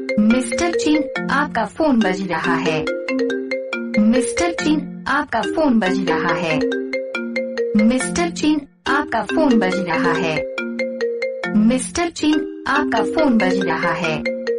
Mister चिन, आपका phone बज रहा है। मिस्टर चिन, आपका फोन बज रहा है। मिस्टर चिन, आपका फोन बज रहा है। मिस्टर चिन, आपका फोन बज रहा है।